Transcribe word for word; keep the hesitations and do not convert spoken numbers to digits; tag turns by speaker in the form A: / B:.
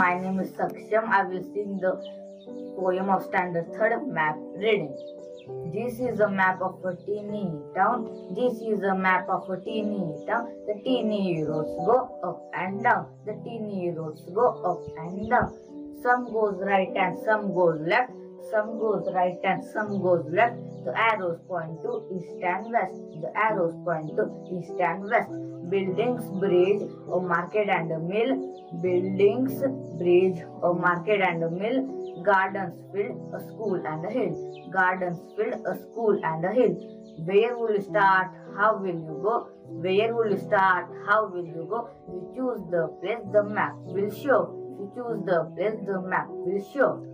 A: My name is Saksham. I will sing the poem of standard third, map reading. This is a map of a teeny town. This is a map of a teeny town. The teeny roads go up and down. The teeny roads go up and down. Some goes right and some goes left. Some goes right and some goes left. The arrows point to east and west. The arrows point to east and west. Buildings, bridge, a market and a mill. Buildings, bridge, a market and a mill. Gardens field, a school and a hill. Gardens field, a school and a hill. Where will you start? How will you go? Where will you start? How will you go? If you choose the place, the map will show. If you choose the place, the map will show.